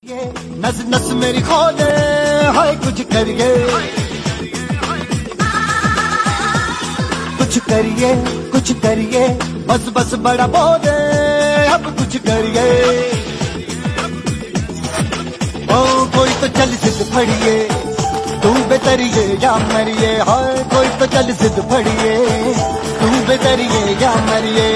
ये नस नस मेरी खोले हाय कुछ करिए, कुछ करिए, कुछ करिए, बस बस बड़ा बोले अब कुछ करिए। ओ कोई तो चल सिद्ध फड़िए, तू बेतरिए या मरिए, हाय कोई तो चल सिद्ध फड़िए, तू बेतरिए या मरिए।